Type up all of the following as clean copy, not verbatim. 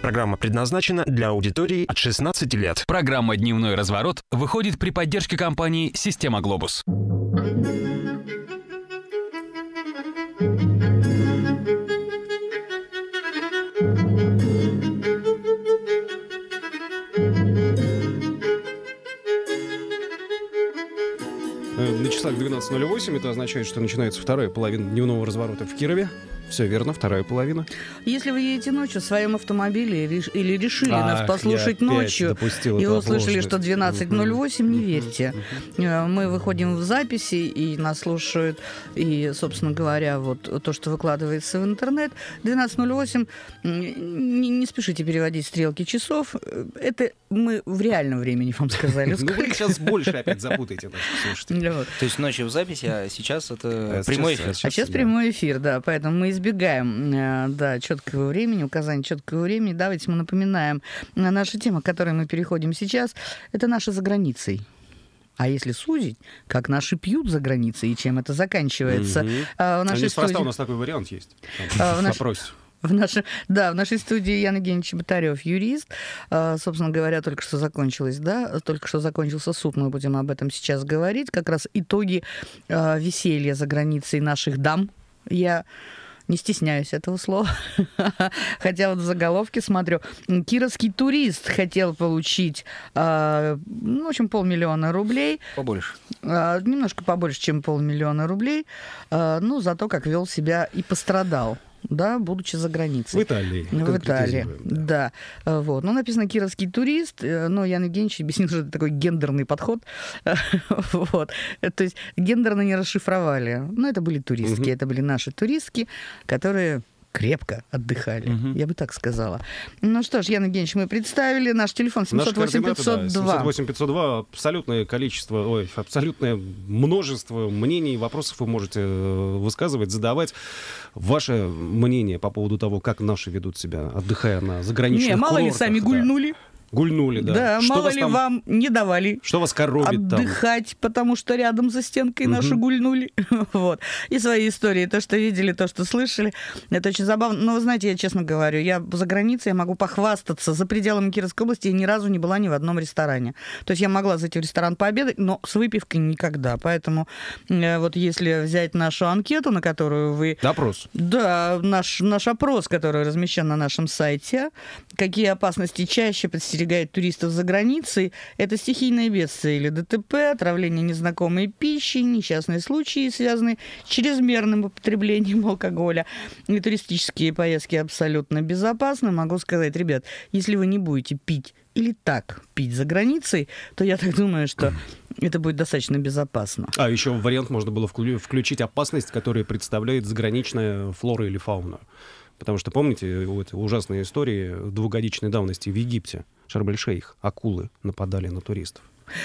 Программа предназначена для аудитории от 16 лет. Программа «Дневной разворот» выходит при поддержке компании «Система Глобус». На часах 12:08, это означает, что начинается вторая половина дневного разворота в Кирове. Все верно, вторая половина. Если вы едете ночью в своем автомобиле или решили нас послушать ночью и услышали, что 12:08, не верьте. Мы выходим в записи, и нас слушают, и, собственно говоря, вот то, что выкладывается в интернет. 12:08, не спешите переводить стрелки часов. Это мы в реальном времени вам сказали. Ну вы сейчас больше опять запутаете наших слушателей. То есть ночью в записи, а сейчас это прямой эфир. А сейчас прямой эфир, да, поэтому мы избегаем четкого времени, указания четкого времени. Давайте мы напоминаем, наша тема, к которой мы переходим сейчас, это наши за границей. А если судить, как наши пьют за границей и чем это заканчивается. Неспроста у нас такой вариант есть. Вопрос. В нашей студии Ян Евгеньевич Чеботарев, юрист. Собственно говоря, только что закончился суд, мы будем об этом сейчас говорить. Как раз итоги веселья за границей наших дам. Я не стесняюсь этого слова. Хотя вот в заголовке смотрю. Кировский турист хотел получить, в общем, 500 000 рублей. Побольше. Немножко побольше, чем 500 000 рублей. За то, как вел себя и пострадал. Да, будучи за границей. В Италии. В Италии, да. Вот. Написано «Кировский турист», но Ян Евгеньевич объяснил, что это такой гендерный подход. Вот. То есть гендерно не расшифровали. Но это были туристки, это были наши туристки, которые крепко отдыхали, я бы так сказала. Ну что ж, Ян Евгеньевич, мы представили наш телефон 708-502. 708-502, абсолютное множество мнений, вопросов вы можете высказывать, задавать. Ваше мнение по поводу того, как наши ведут себя, отдыхая на заграничных курортах. Мало ли сами гульнули. Гульнули, да. Да, что мало ли там, вам не давали что вас коробит отдыхать, потому что рядом за стенкой наши гульнули. Вот. И свои истории, то, что видели, то, что слышали. Это очень забавно. Но вы знаете, я честно говорю, я за границей, я могу похвастаться. За пределами Кировской области я ни разу не была ни в одном ресторане. То есть я могла зайти в ресторан пообедать, но с выпивкой никогда. Поэтому вот если взять нашу анкету, на которую вы... Допрос. Да, наш опрос, который размещен на нашем сайте. Какие опасности чаще подстерегают туристов за границей? Это стихийные бедствия или ДТП, отравление незнакомой пищи, несчастные случаи, связанные с чрезмерным употреблением алкоголя. И туристические поездки абсолютно безопасны. Могу сказать, ребят, если вы не будете пить или так пить за границей, то я так думаю, что это будет достаточно безопасно. А еще вариант можно было включить опасность, которую представляет заграничная флора или фауна. Потому что, помните, вот ужасные истории двухгодичной давности в Египте, Шарм-эль-Шейх, акулы нападали на туристов.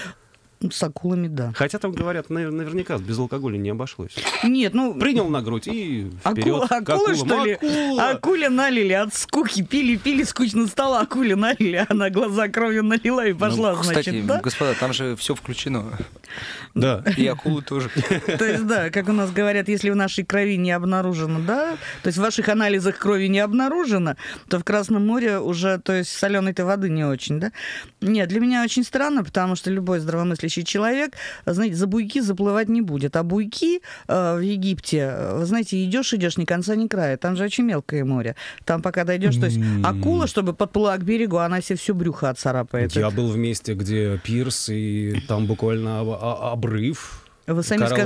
С акулами, да. Хотя там, говорят, наверняка без алкоголя не обошлось. Нет, принял на грудь и вперед. Акула, что ли? Акуле налили от скуки. Пили, скучно стало, акуле налили, она глаза кровью налила и пошла, кстати, да? господа, там же все включено. Да. И акулы тоже. То есть, да, как у нас говорят, если в нашей крови не обнаружено, да, то есть в ваших анализах крови не обнаружено, то в Красном море уже, то есть соленой-то воды не очень, да? Нет, для меня очень странно, потому что любой здравомыслящий человек, знаете, за буйки заплывать не будет. А буйки в Египте, вы знаете, идешь, ни конца, ни края. Там же очень мелкое море. Там пока дойдешь, то есть акула, чтобы подплыла к берегу, она себе все брюхо отцарапает. Я был в месте, где пирс, и там буквально обрыв. Вы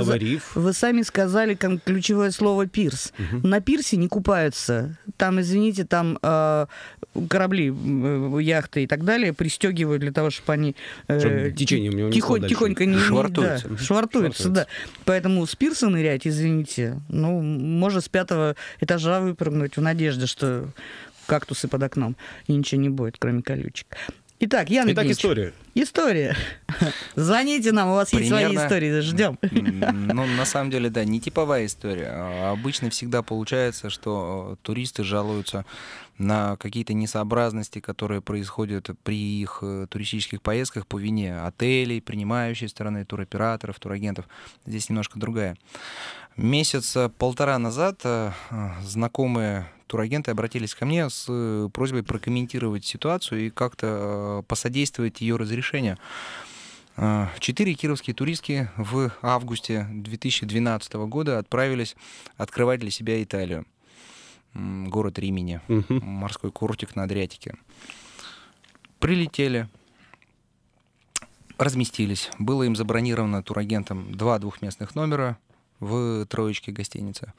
сами сказали ключевое слово «пирс». На пирсе не купаются. Там, извините, там корабли, яхты и так далее пристегивают для того, чтобы они течением не тихонько не швартуются. Швартуются, да. Поэтому с пирса нырять, извините, можно с 5-го этажа выпрыгнуть в надежде, что кактусы под окном, и ничего не будет, кроме колючек. Итак, Ян Евгеньевич. История. Звоните нам, у вас есть свои истории, ждем. На самом деле, да, не типовая история. Обычно всегда получается, что туристы жалуются на какие-то несообразности, которые происходят при их туристических поездках по вине отелей, принимающей стороны, туроператоров, турагентов. Здесь немножко другая Месяца полтора назад знакомые турагенты обратились ко мне с просьбой прокомментировать ситуацию и как-то посодействовать ее разрешению. 4 кировские туристки в августе 2012 года отправились открывать для себя Италию. Город Римини, морской курортик на Адриатике. Прилетели, разместились. Было им забронировано турагентом 2 двухместных номера в троечке гостиницы.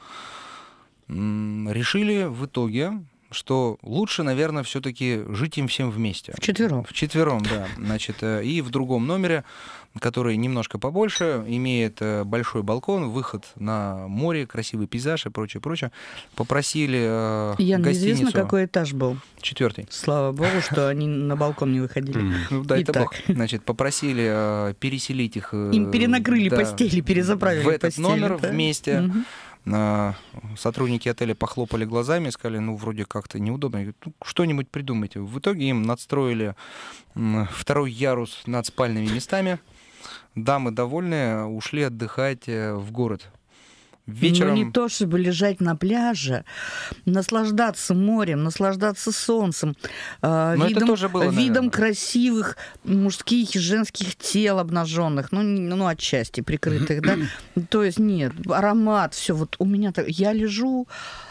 Решили в итоге, что лучше, наверное, все-таки жить им всем вместе. Вчетвером. Вчетвером, да. Значит, и в другом номере, который немножко побольше, имеет большой балкон, выход на море, красивый пейзаж и прочее, прочее. Попросили Ян, гостиницу... известно, какой этаж был? 4-й. Слава богу, что они на балкон не выходили. Ну да, это Итак. бог. Значит, попросили переселить их... Им перенакрыли да, постели, перезаправили в этот постели, номер да? вместе. Мгм. Сотрудники отеля похлопали глазами и сказали, ну, вроде как-то неудобно. Я говорю, ну, что-нибудь придумайте. В итоге им надстроили 2-й ярус над спальными местами. Дамы, довольные, ушли отдыхать в город. Вечером... Ну, не то, чтобы лежать на пляже, наслаждаться морем, наслаждаться солнцем, это тоже было, видом наверное. красивых мужских и женских тел обнаженных, ну отчасти прикрытых, да. То есть нет, аромат, все. Вот у меня так, я лежу,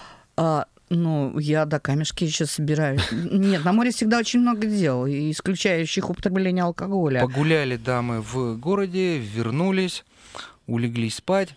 я до камешки еще собираю. Нет, на море всегда очень много дел, исключающих употребление алкоголя. Погуляли дамы в городе, вернулись, улеглись спать.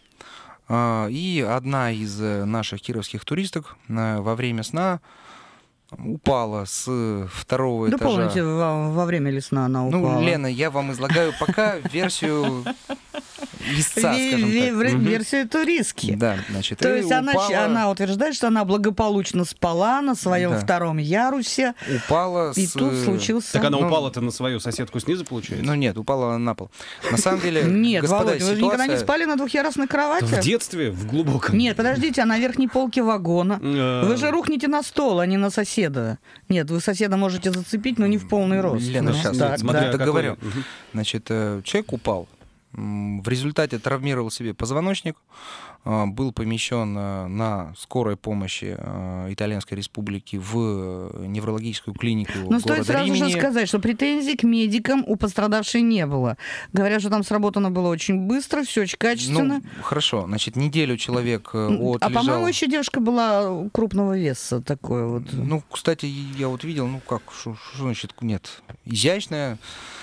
И одна из наших кировских туристок во время сна упала с 2-го Да этажа. помните, во время ли сна она упала? Ну, Лена, я вам излагаю пока версию истца, скажем так. Версию туристки. Да, значит, То и есть упала, она утверждает, что она благополучно спала на своем Да. 2-м ярусе, упала и с... тут случился... Так она Ну, упала-то на свою соседку снизу, получается? Ну нет, упала на пол. На самом деле, Нет, господа, Володя, вы же никогда не ситуация... спали на двухъярусной кровати? В детстве, в глубоком. Нет, подождите, а на верхней полке вагона? Вы же рухнете на стол, а не на соседа. Нет, вы соседа можете зацепить, но не в полный рост. Лена, Ну, сейчас, так, смотря да. какой. договорю. Мгм. Значит, человек упал. В результате травмировал себе позвоночник, был помещен на скорой помощи Итальянской Республики в неврологическую клинику Но стоит города сразу же Римини. сказать, что претензий к медикам у пострадавшей не было. Говорят, что там сработано было очень быстро, все очень качественно. Ну, хорошо. Значит, неделю человек А отлежал. по-моему, еще девушка была крупного веса такой вот. Ну, кстати, я вот видел, что значит нет, изящная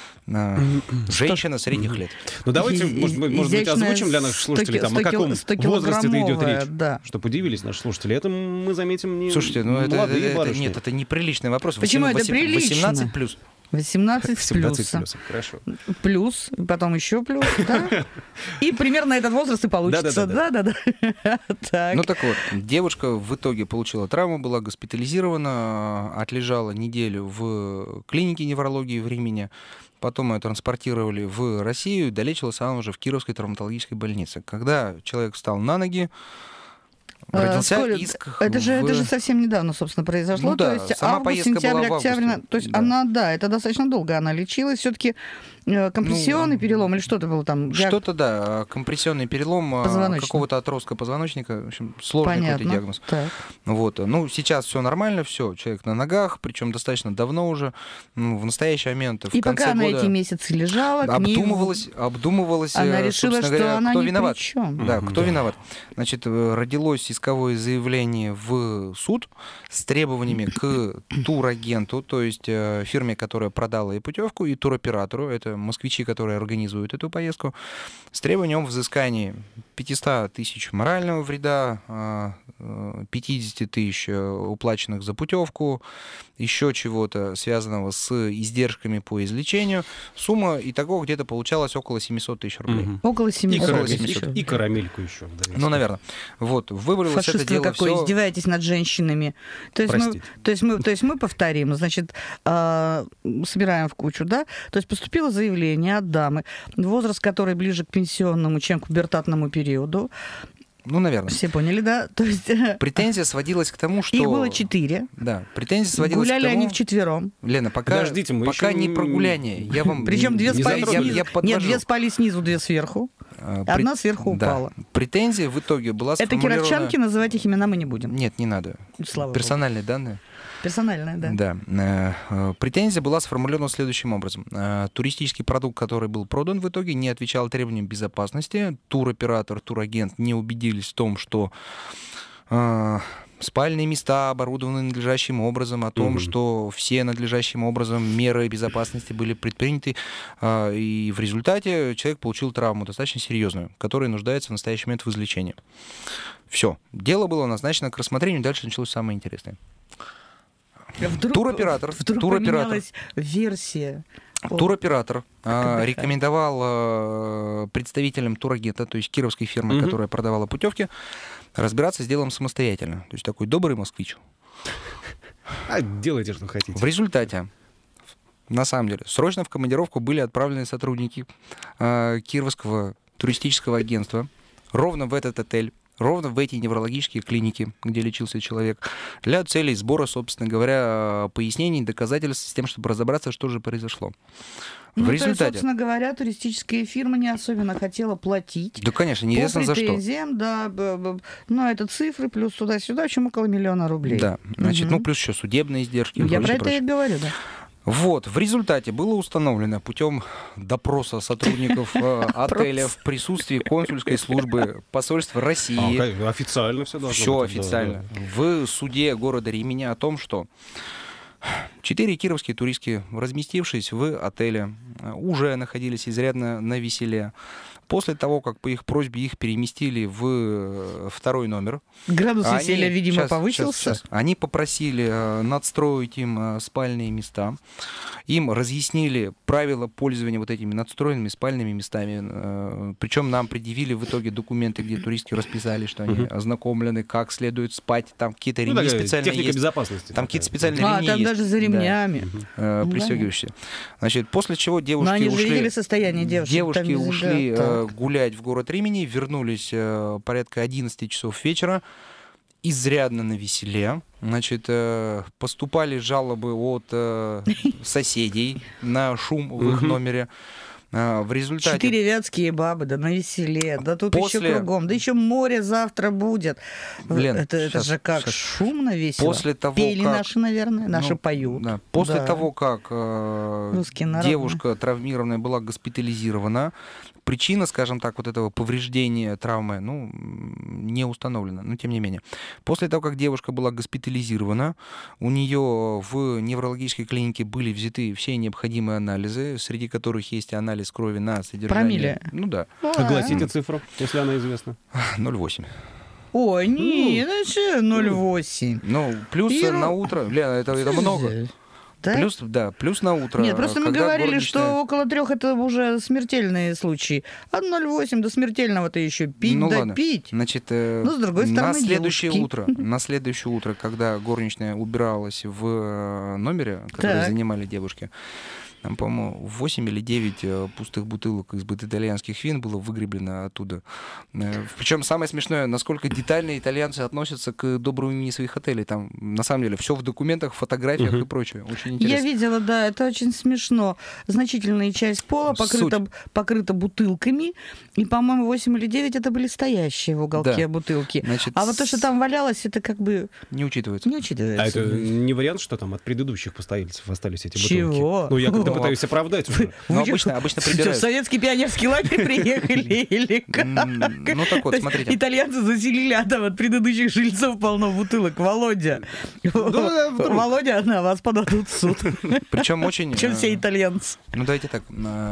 женщина средних лет. Ну давайте, может быть, Изящная озвучим для наших слушателей, там, о 100 каком возрасте это идет килограммовая, речь. да. Чтобы удивились наши слушатели. Это мы заметим не Слушайте, ну молодые барышни. нет, это неприличный вопрос. Почему это прилично? 18 плюс. 18 с 17 плюсом. плюсов, хорошо. Плюс, потом еще плюс, да? И примерно этот возраст и получится. Да-да-да. Да-да-да. Так. Ну так вот, девушка в итоге получила травму, была госпитализирована, отлежала неделю в клинике неврологии в Римини. Потом ее транспортировали в Россию, долечилась она уже в Кировской травматологической больнице. Когда человек встал на ноги, родился Сколько- иск. Это же совсем недавно, собственно, произошло. Ну да, то есть сама август, поездка была сентябрь, в октябрь. августе. То есть Да. она, это достаточно долго она лечилась. Все-таки компрессионный перелом или что-то было там? Что-то, да, компрессионный перелом Позвоночник. какого-то отростка позвоночника. В общем, сложный какой-то Понятно. диагноз. Так. Вот. Ну, сейчас все нормально, все, человек на ногах, причем достаточно давно уже. Ну, в настоящий момент, в И конце пока она года эти месяцы лежала, к ней обдумывалась, она решила, собственно что говоря, она кто ни виноват. при чем. Да, кто виноват. Значит, родилось исковое заявление в суд с требованиями к турагенту, то есть фирме, которая продала и путевку, и туроператору, это москвичи, которые организуют эту поездку, с требованием взыскания 500 тысяч морального вреда, 50 тысяч уплаченных за путевку, еще чего-то связанного с издержками по излечению. Сумма итого где-то получалась около 700 тысяч рублей. Мгм. Около 7 И, Около карамель- 700. и карамельку еще. да, Ну, наверное. Вот, вывалилось это Фашист вы дело какой, все... издеваетесь над женщинами. То есть мы повторим, значит, собираем в кучу, да? То есть поступило заявление от дамы, возраст которой ближе к пенсионному, чем к пубертатному периоду. Ну, наверное. Все поняли, да? То есть Претензия сводилась к тому, что... их было 4. Да, претензия сводилась Гуляли к тому... они вчетвером. Лена, пока Подождите, мы пока еще не про гуляние. Я вам... Причем две не спали затронули. снизу. Я подвожу. Нет, две спали снизу, две сверху. Одна сверху упала. Претензия в итоге была Это сформулирована... кировчанки, называть их имена мы не будем. Нет, не надо. Слава Персональные данные. Персональная, да. Да. Претензия была сформулирована следующим образом. Туристический продукт, который был продан в итоге, не отвечал требованиям безопасности. Туроператор, турагент не убедились в том, что спальные места оборудованы надлежащим образом, о том, что все надлежащим образом меры безопасности были предприняты, и в результате человек получил травму достаточно серьезную, которая нуждается в настоящий момент в излечении. Все. Дело было назначено к рассмотрению, дальше началось самое интересное. Туроператор поменялась версия. Туроператор рекомендовал представителям турагента, то есть кировской фирмы, которая продавала путевки, разбираться с делом самостоятельно. То есть такой добрый москвич. Делайте, что хотите. В результате, на самом деле, срочно в командировку были отправлены сотрудники Кировского туристического агентства ровно в этот отель, ровно в эти неврологические клиники, где лечился человек, для целей сбора, собственно говоря, пояснений, доказательств с тем, чтобы разобраться, что же произошло. В То результате... есть, собственно говоря, туристическая фирма не особенно хотела платить. Да, конечно, неизвестно за что. По претензиям, да, но это цифры, плюс туда-сюда, в общем, около 1 000 000 рублей. Да, значит, плюс еще судебные издержки. Я про это и говорю, да. Вот, в результате было установлено путем допроса сотрудников отеля в присутствии консульской службы посольства России. Официально все должно Все быть. официально. Да. В суде города Ремени о том, что 4 кировские туристки, разместившись в отеле, уже находились изрядно навеселе. После того, как по их просьбе их переместили в второй номер. Градус веселья, видимо, повысился. Они попросили надстроить им спальные места. Им разъяснили правила пользования вот этими надстроенными спальными местами. Причем нам предъявили в итоге документы, где туристки расписали, что они ознакомлены, как следует спать. Там какие-то ремни специальные техника есть. безопасности. Там какие-то специальные ремни там есть. даже за ремнями. Да. Пристегивающиеся. Значит, после чего девушки Но они ушли... же видели состояние девушек. Девушки ушли гулять в город Римени, вернулись порядка 11 часов вечера, изрядно навеселе. Значит, поступали жалобы от соседей на шум в их номере. В результате... 4 вятские бабы, да навеселе, да тут После... еще кругом, да еще море завтра будет. Лен, это же как шумно, весело. После того, пели как... наши, наверное, наши поют. Да. После того, как девушка травмированная была госпитализирована, причина, скажем так, вот этого повреждения, травмы, не установлена, но тем не менее. После того, как девушка была госпитализирована, у нее в неврологической клинике были взяты все необходимые анализы, среди которых есть анализ крови на содержание... Промилле? Ну да. Огласите цифру, если она известна. 0,8. Ой, не, это же 0,8. Ну, плюс на утро, Лена, это много. Да? Плюс на утро. Нет, просто мы говорили, что около 3 это уже смертельные случаи. А 0,8 до смертельного-то еще пить пить. Значит, с другой стороны, на следующее утро, когда горничная убиралась в номере, который занимали девушки, там, по-моему, 8 или 9 пустых бутылок из-под итальянских вин было выгреблено оттуда. Причем самое смешное, насколько детально итальянцы относятся к доброму имени своих отелей. Там, на самом деле, все в документах, фотографиях и прочее. Очень интересно. Я видела, да, это очень смешно. Значительная часть пола покрыта бутылками. И, по-моему, 8 или 9 это были стоящие в уголке бутылки. Значит, а вот то, что там валялось, это как бы... Не учитывается. Не учитывается. А это не вариант, что там от предыдущих постояльцев остались эти бутылки? Чего? Ну, я как-то пытаюсь оправдать уже. Но обычно прибирают. В советский пионерский лагерь приехали или как? Ну так вот, смотрите. Итальянцы заселили, а там от предыдущих жильцов полно бутылок. Володя. Володя, на вас подадут в суд. Причем очень... Причем все итальянцы. Ну давайте так,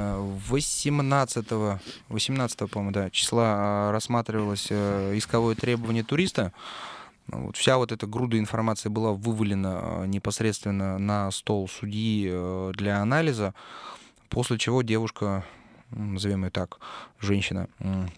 18, по-моему, да, числа рассматривалось исковое требование туриста. Вот, вся вот эта груда информации была вывалена непосредственно на стол судьи для анализа, после чего девушка, назовем ее так, женщина,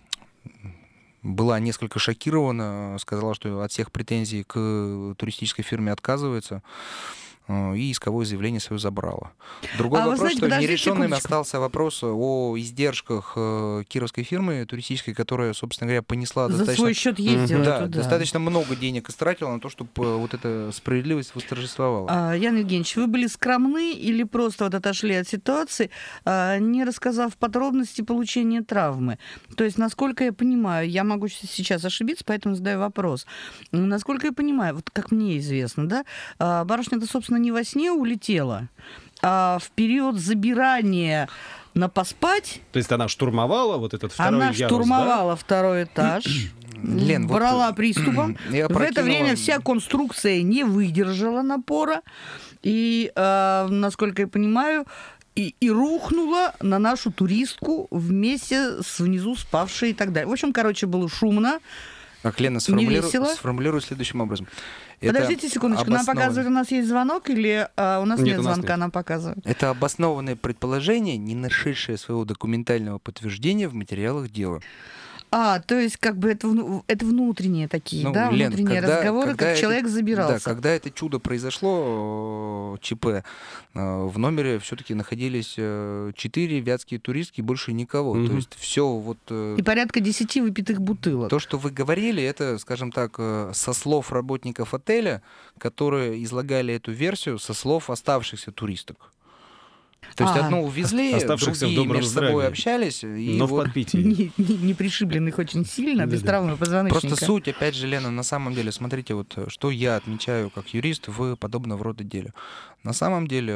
была несколько шокирована, сказала, что от всех претензий к туристической фирме отказывается. и исковое заявление свое забрала. Другой вопрос, знаете, что подождите нерешенным секундочку. остался вопрос о издержках кировской фирмы туристической, которая, собственно говоря, понесла За достаточно... свой счет ездила Да, туда. достаточно много денег истратила на то, чтобы вот эта справедливость восторжествовала. Ян Евгеньевич, вы были скромны или просто вот отошли от ситуации, не рассказав подробности получения травмы? То есть, насколько я понимаю, я могу сейчас ошибиться, поэтому задаю вопрос. Насколько я понимаю, вот как мне известно, да, барышня-то, собственно, не во сне улетела, а в период забирания на поспать То есть она штурмовала вот этот второй она ярус, штурмовала второй этаж. Лен, вот, брала приступом. я В это опрокинула- время вся конструкция не выдержала напора. И, насколько я понимаю, и рухнула на нашу туристку вместе с внизу спавшей и так далее. В общем, короче, было шумно. Так, Лена, весело. сформулирую следующим образом. Это Подождите секундочку, нам обоснованно- показывают, у нас есть звонок или у нас Нет, нет у нас звонка, нет. нам показывают? Это обоснованное предположение, не нашедшее своего документального подтверждения в материалах дела. То есть как бы это внутренние такие, Ну, да, Лен, внутренние когда- разговоры, когда как это- человек забирался. Да, когда это чудо произошло, ЧП, в номере все-таки находились 4 вятские туристки, больше никого. То Мгм. есть все вот... И порядка 10 выпитых бутылок. То, что вы говорили, это, скажем так, со слов работников отеля, которые излагали эту версию со слов оставшихся туристок. То есть одну увезли, Оставшихся в другие добром между собой здравии. общались. И Но в вот подпитии. Не пришибленных очень сильно, без Да-да. травмы позвоночника. просто суть, опять же, Лена, на самом деле, смотрите, вот что я отмечаю как юрист в подобного рода деле. На самом деле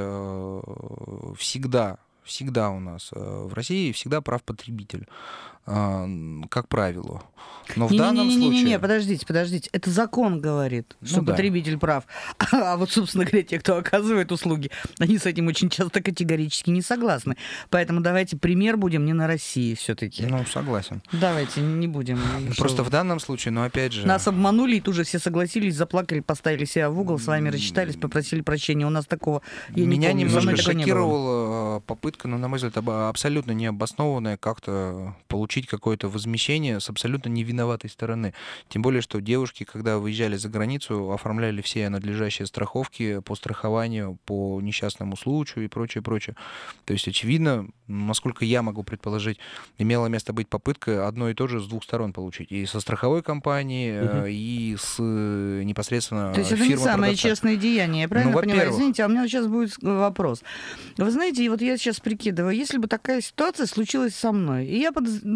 всегда у нас в России всегда прав потребитель, как правило. Но в данном Не-не-не-не-не, случае... подождите. Это закон говорит, что да. потребитель прав. А вот, собственно говоря, те, кто оказывает услуги, они с этим очень часто категорически не согласны. Поэтому давайте пример будем не на России все-таки. Ну, согласен. Давайте не будем. Просто в данном случае, но опять же... Нас обманули, и тут же все согласились, заплакали, поставили себя в угол, с вами рассчитались, попросили прощения. У нас такого я Меня не помню. Со мной немножко такого не было. шокировала попытка, ну, на мой взгляд, абсолютно необоснованная как-то получить какое-то возмещение с абсолютно невиноватой стороны. Тем более, что девушки, когда выезжали за границу, оформляли все надлежащие страховки по страхованию, по несчастному случаю и прочее, прочее. То есть, очевидно, насколько я могу предположить, имела место быть попытка одно и то же с двух сторон получить. И со страховой компанией, и с непосредственно То есть это не фирмой самое продавца. честное деяние, я правильно Ну, понимаю? во-первых. Извините, а у меня сейчас будет вопрос. Вы знаете, и вот я сейчас прикидываю, если бы такая ситуация случилась со мной, и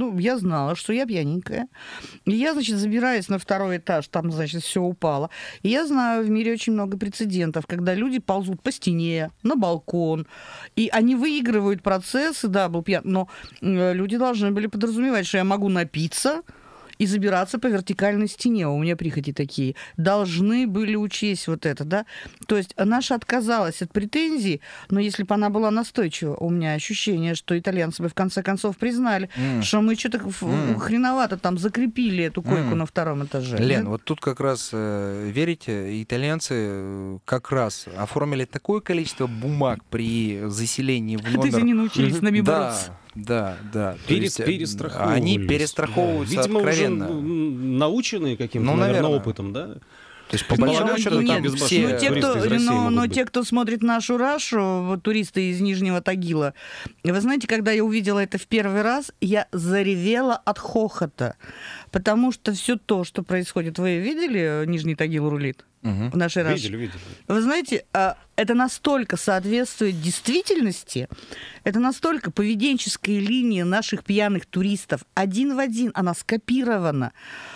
я знала, что я пьяненькая, и я, значит, забираюсь на второй этаж, там, значит, все упало. И я знаю, в мире очень много прецедентов, когда люди ползут по стене, на балкон, и они выигрывают процессы, да, был пьян, но люди должны были подразумевать, что я могу напиться и забираться по вертикальной стене. У меня прихоти такие. Должны были учесть вот это, да? То есть наша отказалась от претензий, но если бы она была настойчива, у меня ощущение, что итальянцы бы в конце концов признали, что мы что-то хреновато там закрепили эту койку на втором этаже. Лен, да? вот тут как раз, верите, итальянцы как раз оформили такое количество бумаг при заселении в То есть номер. они научились с нами Да, бороться. да. То есть, Перестраховывались. они перестраховываются Да. Видимо, откровенно. уже наученные каким-то, Ну, наверное, наверное. опытом, да? То есть, по Нет, большому ну, счету, нет, там безбашенные все... Ну, те, туристы кто, из России могут но быть. те, кто смотрит нашу Рашу, вот туристы из Нижнего Тагила, вы знаете, когда я увидела это в первый раз, я заревела от хохота, потому что все то, что происходит, вы видели Нижний Тагил рулит Мгм. в нашей Раше? Видели. Вы знаете, это настолько соответствует действительности, это настолько поведенческая линия наших пьяных туристов один в один, она скопирована.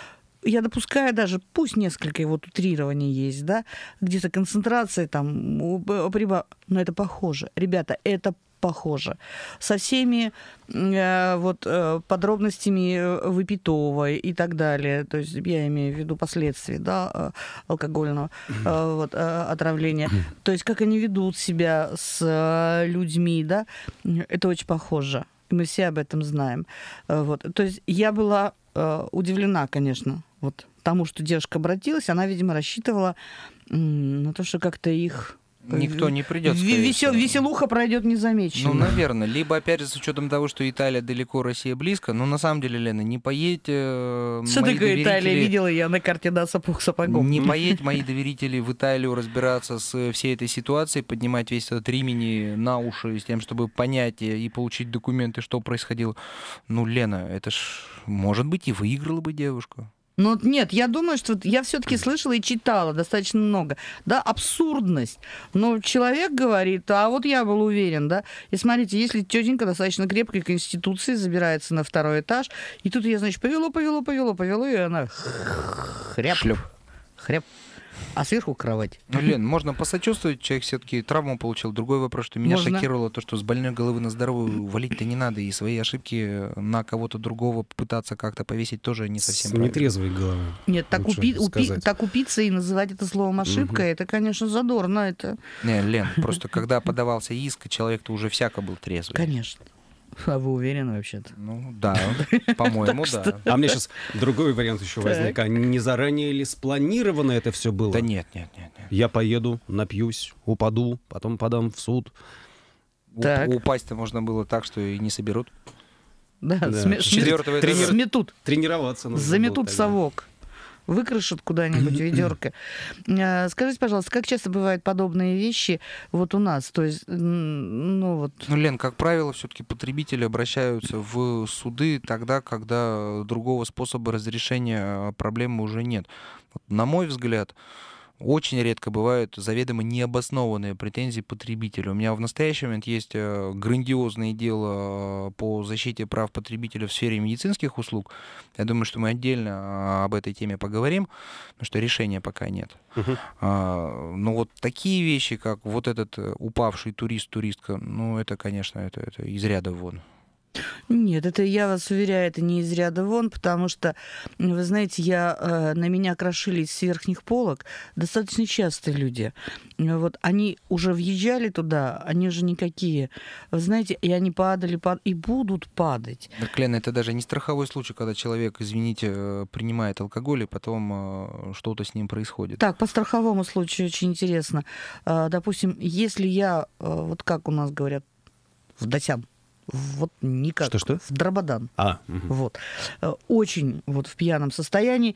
Я допускаю даже, пусть несколько вот утрирований есть, да, где-то концентрация там, но это похоже. Ребята, это похоже. Со всеми подробностями выпитого и так далее. То есть я имею в виду последствия, да, алкогольного отравления. То есть как они ведут себя с людьми, да, это очень похоже. Мы все об этом знаем. То есть я была удивлена, конечно, тому, что девушка обратилась. Она, видимо, рассчитывала на то, что как-то их Никто не придет, скорее всего. Веселуха пройдет незамеченной. Ну, наверное. Либо, опять же, с учетом того, что Италия далеко, Россия близко. Но на самом деле, Лена, не поедь, Что мои такое Италия? доверители... Видела я на карте, да, сапог сапогом. Не поедь, мои доверители, в Италию разбираться с всей этой ситуацией, поднимать весь этот римени на уши с тем, чтобы понять и получить документы, что происходило. Ну, Лена, это ж, может быть, и выиграла бы девушка. Ну, нет, я думаю, что я все-таки слышала и читала достаточно много. Да, абсурдность. Но человек говорит, а вот я был уверен, да. И смотрите, если тетенька достаточно крепкой конституции забирается на второй этаж, и тут я, значит, повело, и она хряп, Шлеп. хряп. А сверху кровать. Ну, Лен, можно посочувствовать, человек все-таки травму получил. Другой вопрос, что меня Можно. шокировало то, что с больной головы на здоровую валить-то не надо, и свои ошибки на кого-то другого пытаться как-то повесить тоже не совсем С правильно. нетрезвой головы. Нет, так, Лучше сказать. так упиться и называть это словом ошибка, это, конечно, задорно. Это, Не, Лен, просто когда подавался иск, человек-то уже всяко был трезвый. конечно. А вы уверены вообще-то? Ну, да, по-моему, да. А мне сейчас другой вариант еще возник. А не заранее ли спланировано это все было? Да нет. Я поеду, напьюсь, упаду, потом подам в суд. Так. Упасть-то можно было так, что и не соберут. Да, Да. Четвертого этажа. сметут. Тренироваться нужно Заметут было тогда. совок. Выкрашут куда-нибудь ведерко. Скажите, пожалуйста, как часто бывают подобные вещи вот у нас? То есть, ну вот... Ну, Лен, как правило, все-таки потребители обращаются в суды тогда, когда другого способа разрешения проблемы уже нет. Вот, на мой взгляд, очень редко бывают заведомо необоснованные претензии потребителя. У меня в настоящий момент есть грандиозное дело по защите прав потребителя в сфере медицинских услуг. Я думаю, что мы отдельно об этой теме поговорим, потому что решения пока нет. Но вот такие вещи, как вот этот упавший туристка, ну это, конечно, это из ряда вон. Нет, это, я вас уверяю, это не из ряда вон, потому что, вы знаете, на меня крошились с верхних полок достаточно часто люди. Вот они уже въезжали туда, они уже никакие. Вы знаете, и они падали, и будут падать. Так, Лена, это даже не страховой случай, когда человек, извините, принимает алкоголь, и потом что-то с ним происходит. Так, по страховому случаю очень интересно. Допустим, если я, вот как у нас говорят, в Досян, вот никак. Что-что? В Драбадан. Мгм. Вот. Очень вот в пьяном состоянии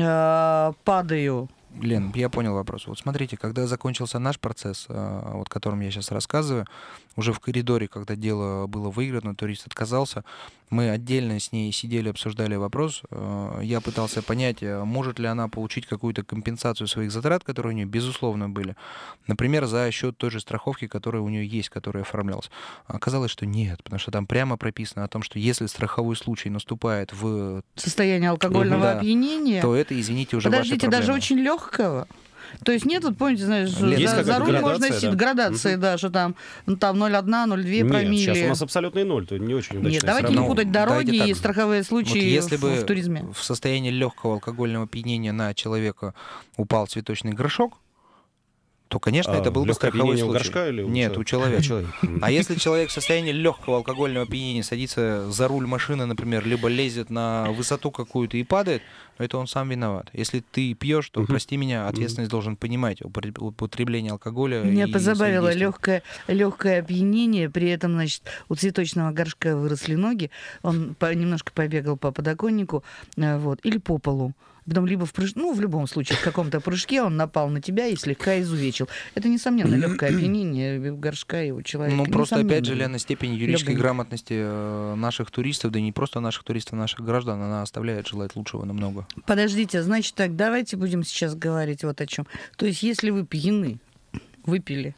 падаю. Лен, я понял вопрос. Вот смотрите, когда закончился наш процесс, вот о котором я сейчас рассказываю, уже в коридоре, когда дело было выиграно, турист отказался, мы отдельно с ней сидели, обсуждали вопрос. Я пытался понять, может ли она получить какую-то компенсацию своих затрат, которые у нее, безусловно, были. Например, за счет той же страховки, которая у нее есть, которая оформлялась. Оказалось, что нет, потому что там прямо прописано о том, что если страховой случай наступает в Состояние алкогольного Да. опьянения. то это, извините, уже Подождите, ваши даже проблемы. очень легкого. То есть нет, вот помните, знаешь, Есть за какая-то руль можно градация, сидеть, да? градации, да, что там 0,1, 0,2 Нет, промилле. сейчас у нас абсолютный ноль, то не очень удачное Нет, давайте не сравнение. путать давайте дороги так. и страховые Вот случаи если в бы туризме. в состоянии легкого алкогольного опьянения на человека упал цветочный горшок, то, конечно, это был бы легкое страховой опьянение у случай. горшка или у Нет, у человека. человека? А если человек в состоянии легкого алкогольного опьянения садится за руль машины, например, либо лезет на высоту какую-то и падает, это он сам виноват. Если ты пьешь, то, прости меня, ответственность должен понимать употребление алкоголя. Меня и позабавило своих действий. легкое опьянение, при этом, значит, у цветочного горшка выросли ноги, он немножко побегал по подоконнику, вот, или по полу. Потом либо в любом случае, в каком-то прыжке он напал на тебя и слегка изувечил. Это, несомненно, легкое опьянение горшка и у человека. Ну, просто, опять же, Несомненно. Лена, степень юридической Лёгонько. грамотности наших туристов, да и не просто наших туристов, наших граждан, она оставляет желать лучшего намного. Подождите, значит так, давайте будем сейчас говорить вот о чем. То есть, если вы пьяны, выпили,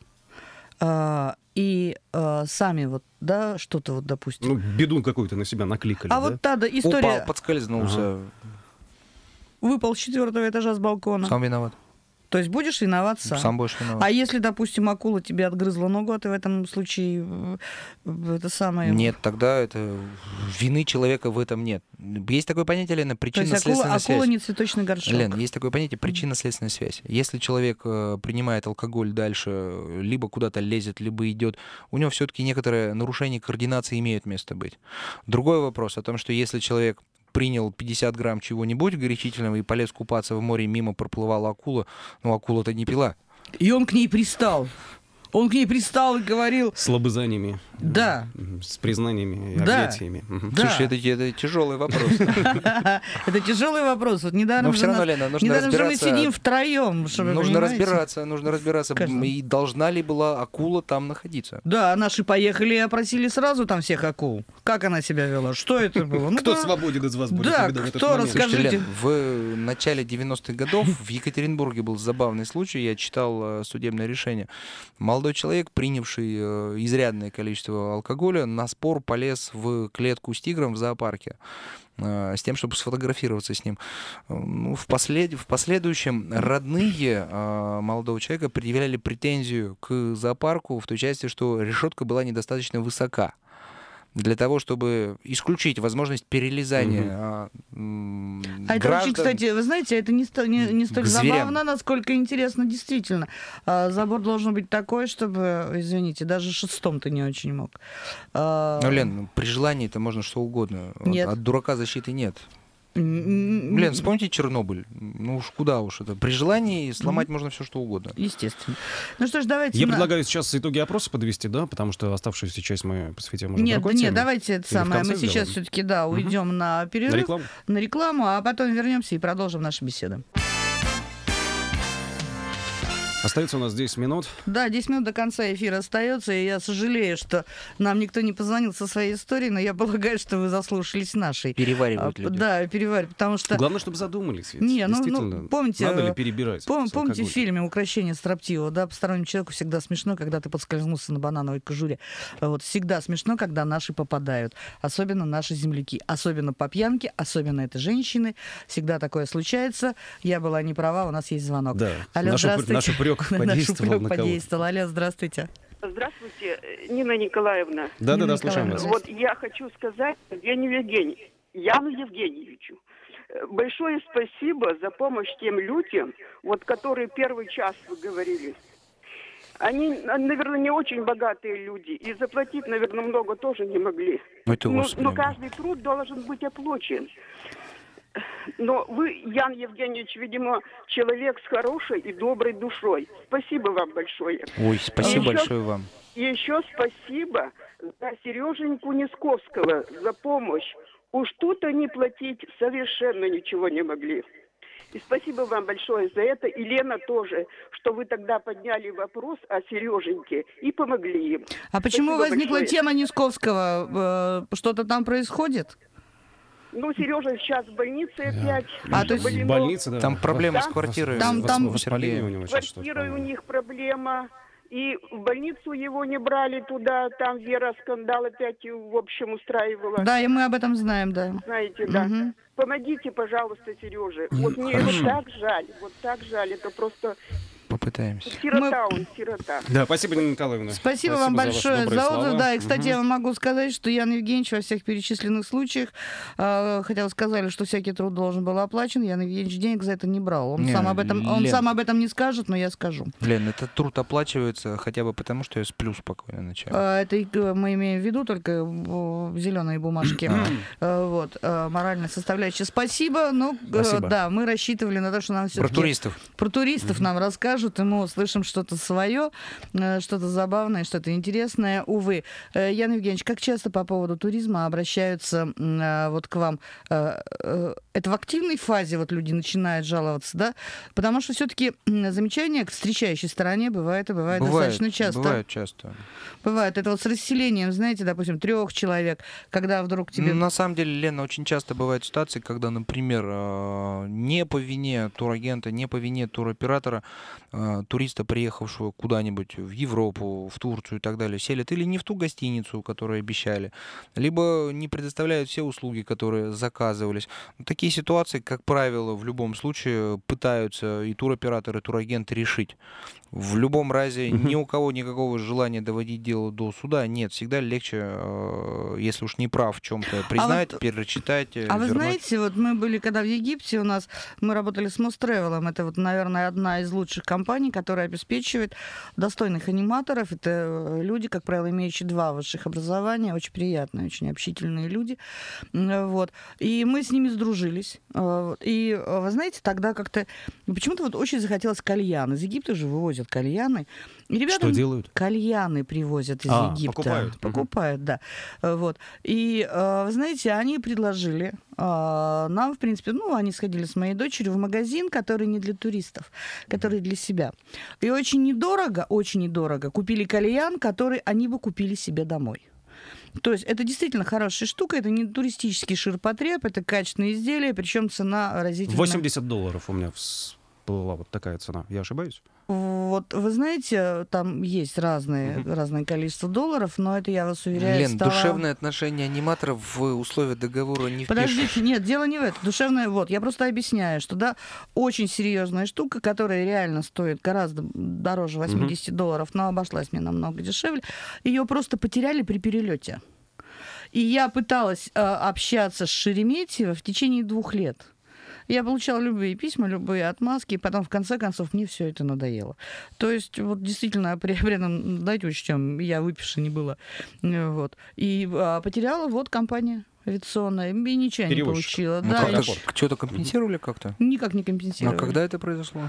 и сами вот, да, что-то вот, допустим. Ну, беду какую-то на себя накликали, А да? вот та история, Упал, подскользнулся, выпал с 4-го этажа с балкона. сам виноват. То есть будешь виноват сам. Сам будешь виноват. А если, допустим, акула тебе отгрызла ногу, а ты в этом случае это самое... Нет, тогда это вины человека в этом нет. Есть такое понятие, Лена, То есть причинно-следственная связь. акула не цветочный горшок. Лен, есть такое понятие причинно-следственная связь. Если человек принимает алкоголь дальше, либо куда-то лезет, либо идет, у него все-таки некоторые нарушения координации имеют место быть. Другой вопрос о том, что если человек принял 50 грамм чего-нибудь горячительного и полез купаться в море, мимо проплывала акула, ну, акула-то не пила. И он к ней пристал. Он к ней пристал и говорил... С лобызаниями. Да. С признаниями и Да. объятиями. Да. Слушай, это тяжелый вопрос. Это тяжелый вопрос. Вот недаром Но же все равно, нас- Лена, нужно недаром же мы разбираться. сидим втроем, что вы Нужно понимаете. разбираться. Конечно. И должна ли была акула там находиться? Да, наши поехали и опросили сразу там всех акул. Как она себя вела? Что это было? Ну, Кто да. свободен из вас будет Да, именно в этот кто момент? расскажет? Слушайте, Лен, Скажите. в начале 90-х годов в Екатеринбурге был забавный случай. Я читал судебное решение. Молодой человек, принявший изрядное количество алкоголя, на спор полез в клетку с тигром в зоопарке с тем, чтобы сфотографироваться с ним. Ну, в последующем родные молодого человека предъявляли претензию к зоопарку в той части, что решетка была недостаточно высока для того, чтобы исключить возможность перелезания А это граждан. очень, кстати, вы знаете, это не столь к зверям. забавно, насколько интересно, действительно. Забор должен быть такой, чтобы, извините, даже шестом ты не очень мог. Ну, Лен, при желании это можно что угодно. Нет. От дурака защиты нет. Лен, Лен, вспомните Чернобыль. Ну уж куда уж это. При желании сломать можно все что угодно. Естественно. Ну что ж, давайте... Я предлагаю сейчас итоги опроса подвести, да, потому что оставшуюся часть мы посвятим уже Нет, другой нет, теме. давайте это Или в самое. конце Мы сейчас сделаем? все-таки, да, уйдем на перерыв, На рекламу? на рекламу, а потом вернемся и продолжим нашу беседу. Остается у нас 10 минут. Да, 10 минут до конца эфира остается, и я сожалею, что нам никто не позвонил со своей историей, но я полагаю, что вы заслушались нашей. Переваривают люди. Да, переваривать, потому что... Главное, чтобы задумались. Ведь. Не, ну, Действительно, помните, надо ли перебирать? с Помните в алкоголем? фильме «Укрощение строптивого», да, постороннему человеку всегда смешно, когда ты подскользнулся на банановой кожуре. Вот, всегда смешно, когда наши попадают. Особенно наши земляки. Особенно по пьянке, особенно это женщины. Всегда такое случается. Я была не права, у нас есть звонок. Да, Алло, здравствуйте. наш упрек подействовал на кого-то. подействовал. Алло, здравствуйте. Здравствуйте, Нина Николаевна. Да, слушаем вас. Николаевна. Вот я хочу сказать Яну Евгеньевичу большое спасибо за помощь тем людям, вот которые первый час вы говорили. Они, наверное, не очень богатые люди, и заплатить, наверное, много тоже не могли. Это у вас но прямо. каждый труд должен быть оплачен. Но вы, Ян Евгеньевич, видимо, человек с хорошей и доброй душой. Спасибо вам большое. Ой, спасибо Еще- большое вам. И еще спасибо за Сереженьку Несковского, за помощь. Уж тут они платить совершенно ничего не могли. И спасибо вам большое за это. И Лена тоже, что вы тогда подняли вопрос о Сереженьке и помогли им. А почему Спасибо возникла большое. тема Несковского? Что-то там происходит? Ну, Сережа сейчас в больнице опять. А, то есть Больно. В больнице, да. Там проблемы с Там- квартирой. Там- Воспаление у него сейчас что-то. Квартирой у по-моему. них проблема. И в больницу его не брали туда. Там Вера скандал опять, в общем, устраивала. Да, и мы об этом знаем, да. Знаете, да. Мгм. Помогите, пожалуйста, Сереже. Вот мне его так жаль. Вот так жаль. Это просто Попытаемся. сирота он, сирота. Да, спасибо, Нина Николаевна. Спасибо вам ваши большое добрые за слова. отзыв. Да, и, кстати, Мгм. я вам могу сказать, что Ян Евгеньевич во всех перечисленных случаях, хотя вы сказали, что всякий труд должен был оплачен, Ян Евгеньевич денег за это не брал. Он, Не, сам об этом не скажет, но я скажу. Лен, этот труд оплачивается хотя бы потому, что я сплю спокойно ночами. Это мы имеем в виду только зеленые бумажки. Вот, моральная составляющая. Спасибо. Ну, Спасибо. да, мы рассчитывали на то, что нам Про все-таки... туристов. Про туристов нам расскажут, и мы услышим что-то свое, что-то забавное, что-то интересное. Увы. Ян Евгеньевич, как часто по поводу туризма обращаются вот к вам? Это в активной фазе вот люди начинают жаловаться, да? Потому что все-таки замечания к встречающей стороне бывает достаточно часто. Бывает часто. Бывает. Это вот с расселением, знаете, допустим, 3 человек, когда вдруг тебе... На самом деле, Лена, очень часто бывают ситуации, когда, например, не по вине турагента, не по вине туроператора, туриста, приехавшего куда-нибудь в Европу, в Турцию и так далее, селят или не в ту гостиницу, которую обещали, либо не предоставляют все услуги, которые заказывались. Такие ситуации, как правило, в любом случае пытаются и туроператоры, и турагенты решить. В любом разе ни у кого никакого желания доводить дело до суда нет. Всегда легче, если уж не прав в чем-то, признать, перечитать, А вы вернуть. знаете, вот мы были когда в Египте, мы работали с Мостревелом, это вот, наверное, одна из лучших компаний компания, которая обеспечивает достойных аниматоров. Это люди, как правило, имеющие 2 высших образования, очень приятные, очень общительные люди. Вот. И мы с ними сдружились. И, вы знаете, тогда как-то почему-то вот очень захотелось кальян. Из Египта же вывозят кальяны. И ребята Что делают? Кальяны привозят из Египта. Покупают, да. Вот. И, вы знаете, они предложили нам, в принципе, они сходили с моей дочерью в магазин, который не для туристов, который для себя. И очень недорого купили кальян, который они бы купили себе домой. То есть это действительно хорошая штука, это не туристический ширпотреб, это качественные изделия, причем цена разительно... $80 у меня была вот такая цена. Я ошибаюсь? Вот, вы знаете, там есть разное количество долларов, но это, я вас уверяю, Лен, душевное отношение аниматоров в условия договора не впишешь. Подождите, нет, дело не в этом. Душевное, я просто объясняю, что, да, очень серьезная штука, которая реально стоит гораздо дороже $80, но обошлась мне намного дешевле, ее просто потеряли при перелете. И я пыталась общаться с Шереметьево в течение 2 лет. Я получала любые письма, любые отмазки, и потом, в конце концов, мне все это надоело. То есть, вот действительно, при этом, дайте учтем, я выпивши не была. Вот. И потеряла компания авиационная, и ничего не получила. Да, что-то компенсировали как-то? Никак не компенсировали. А когда это произошло?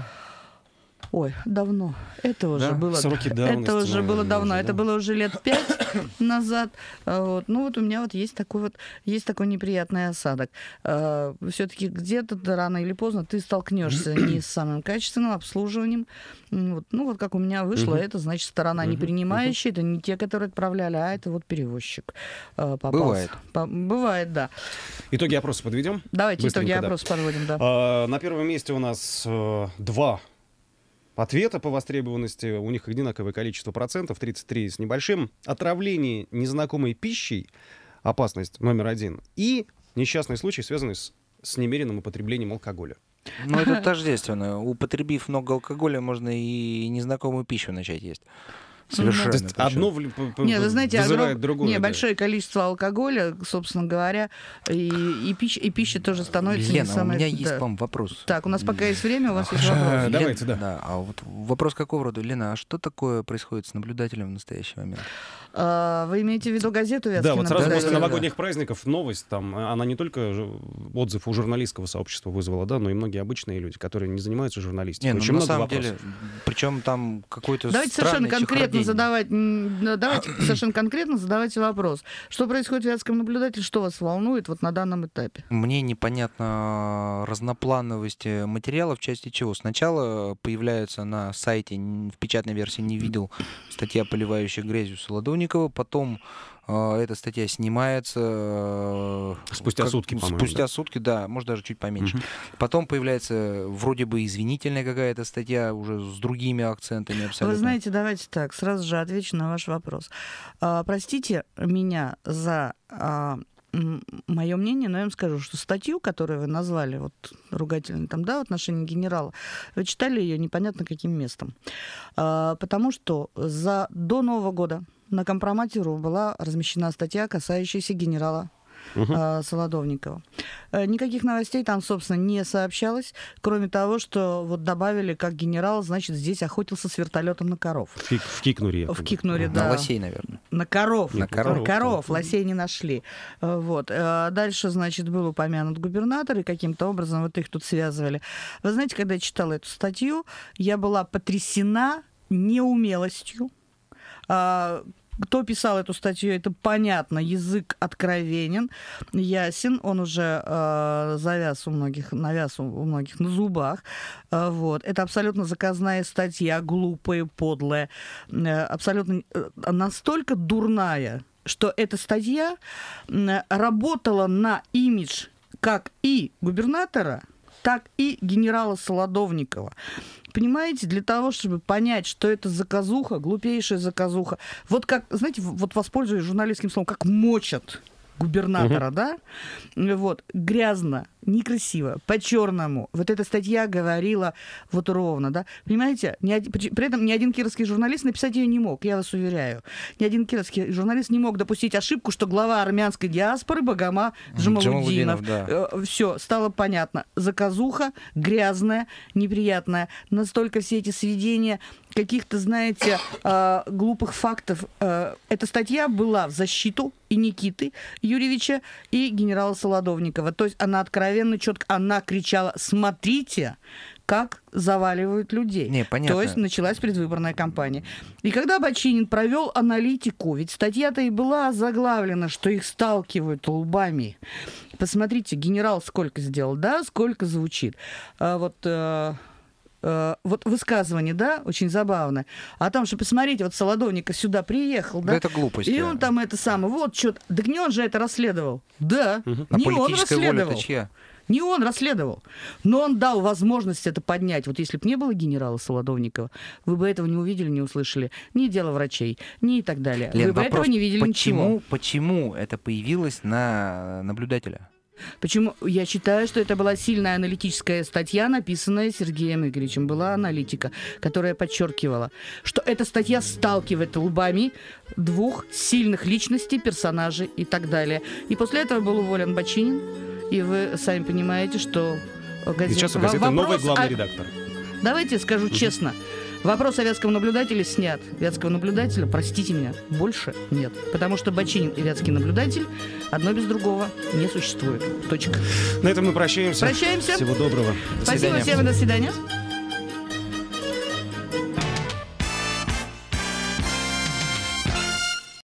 Ой, давно. Это уже было. Сроки давности, это уже было давно. уже, это было уже лет 5 назад. Вот. Ну вот у меня вот есть такой неприятный осадок. Все-таки где-то рано или поздно ты столкнешься не с самым качественным обслуживанием. Вот. Ну вот как у меня вышло, это значит сторона не принимающая, это не те, которые отправляли, а это вот перевозчик попался. Бывает, да. Итоги опроса подведем? Давайте итоги Быстренько, опроса подводим, да. На первом месте у нас 2 ответа по востребованности. У них одинаковое количество процентов, 33 с небольшим. Отравление незнакомой пищей, опасность номер 1. И несчастный случай, связанный с немеренным употреблением алкоголя. Ну, это тождественно. Употребив много алкоголя, можно и незнакомую пищу начать есть. Совершенно. То есть одно Нет, вы знаете, вызывает другое. Большое количество алкоголя, собственно говоря, и пища тоже становится Лена, не самой... у меня есть к вам вопрос. Так, у нас пока есть время, у вас есть вопрос. Давайте, да. Да, а вот вопрос какого рода? Лена, а что такое происходит с наблюдателем в настоящий момент? Вы имеете в виду газету «Вятский Да, вот сразу наблюдатель»? после новогодних праздников новость, там, она не только отзыв у журналистского сообщества вызвала, да, но и многие обычные люди, которые не занимаются журналистикой. Очень на много самом вопросов. деле, причем там какой-то Давайте странный совершенно конкретно задавайте вопрос. Что происходит в «Вятском наблюдателе», что вас волнует вот на данном этапе? Мне непонятна разноплановость материала, в части чего. Сначала появляется на сайте, в печатной версии не видел, статья, поливающая грязью Солодовникова, потом эта статья снимается... Спустя сутки, по-моему. Спустя сутки, да, может даже чуть поменьше. Потом появляется вроде бы извинительная какая-то статья уже с другими акцентами абсолютно. Вы знаете, давайте так, сразу же отвечу на ваш вопрос. Простите меня за... мое мнение, но я вам скажу, что статью, которую вы назвали вот ругательной там, да, в отношении генерала, вы читали ее непонятно каким местом. Потому что до Нового года на Компромате.ру была размещена статья, касающаяся генерала Солодовникова. Никаких новостей там, собственно, не сообщалось, кроме того, что вот добавили, как генерал, значит, здесь охотился с вертолетом на коров. В Кикнуре. В Кикнуре, да. На лосей, наверное. На коров. На коров. Лосей не нашли. Вот. Дальше, значит, был упомянут губернатор, и каким-то образом вот их тут связывали. Вы знаете, когда я читала эту статью, я была потрясена неумелостью. Кто писал эту статью, это понятно, язык откровенен, ясен, он уже навяз у многих на зубах. Вот. Это абсолютно заказная статья, глупая, подлая, абсолютно настолько дурная, что эта статья работала на имидж как и губернатора, так и генерала Солодовникова. Понимаете, для того, чтобы понять, что это заказуха, глупейшая заказуха, вот как, знаете, вот воспользуюсь журналистским словом, как мочат губернатора, да, вот, грязно, некрасиво, по-черному. Вот эта статья говорила вот ровно, да. Понимаете, при этом ни один кировский журналист написать ее не мог, я вас уверяю. Ни один кировский журналист не мог допустить ошибку, что глава армянской диаспоры Багама Джамалудинов. Да. Все, стало понятно. Заказуха, грязная, неприятная. Настолько все эти сведения каких-то, знаете, глупых фактов. Эта статья была в защиту и Никиты Юрьевича, и генерала Солодовникова. То есть она откровенно, четко, она кричала: смотрите, как заваливают людей. Не, понятно. То есть началась предвыборная кампания. И когда Бочинин провел аналитику, ведь статья-то и была заглавлена, что их сталкивают лбами. Посмотрите, генерал сколько сделал, да, сколько звучит. Вот высказывание, да, очень забавное. А там, что, посмотрите, вот Солодовников сюда приехал, да? Да это глупость. И он там это самое, вот что-то. Так не он же это расследовал. Да, А не он политическая воля-то расследовал. чья? Не он расследовал. Но он дал возможность это поднять. Вот если бы не было генерала Солодовникова, вы бы этого не увидели, не услышали. Ни дело врачей, ни и так далее. Лен, вы бы этого не видели ничего. Почему это появилось на наблюдателя? Почему? Я считаю, что это была сильная аналитическая статья, написанная Сергеем Игоревичем. Была аналитика, которая подчеркивала, что эта статья сталкивает лбами двух сильных личностей, персонажей и так далее. И после этого был уволен Бочинин. И вы сами понимаете, что газета... Сейчас у газеты новый главный редактор. Давайте скажу честно. Вопрос о вятском наблюдателе снят. Вятского наблюдателя, простите меня, больше нет. Потому что Бочинин и вятский наблюдатель одно без другого не существует. Точка. На этом мы прощаемся. Прощаемся. Всего доброго. Спасибо всем и до свидания.